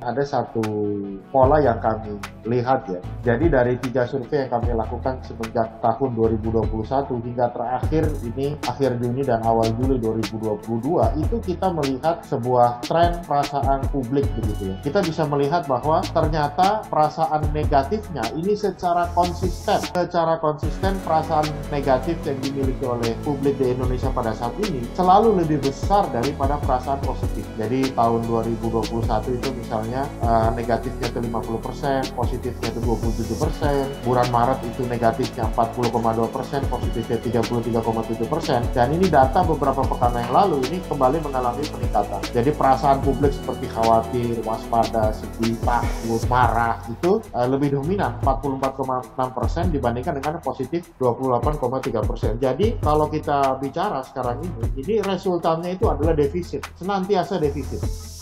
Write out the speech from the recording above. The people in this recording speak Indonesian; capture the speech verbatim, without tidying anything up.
Ada satu pola yang kami lihat ya. Jadi dari tiga survei yang kami lakukan semenjak tahun dua ribu dua puluh satu hingga terakhir ini akhir Juni dan awal Juli dua ribu dua puluh dua, itu kita melihat sebuah tren perasaan publik begitu ya. Kita bisa melihat bahwa ternyata perasaan negatifnya ini secara konsisten, secara konsisten perasaan negatif yang dimiliki oleh publik di Indonesia pada saat ini selalu lebih besar daripada perasaan positif. Jadi tahun dua ribu dua puluh satu itu misalnya Uh, negatifnya itu lima puluh persen, positifnya itu dua puluh tujuh persen, bulan Maret itu negatifnya empat puluh koma dua persen, positifnya tiga puluh tiga koma tujuh persen, dan ini data beberapa pekan yang lalu ini kembali mengalami peningkatan. Jadi perasaan publik seperti khawatir, waspada, sedih, takut, marah itu uh, lebih dominan empat puluh empat koma enam persen dibandingkan dengan positif dua puluh delapan koma tiga persen. Jadi kalau kita bicara sekarang ini, ini resultannya itu adalah defisit, senantiasa defisit.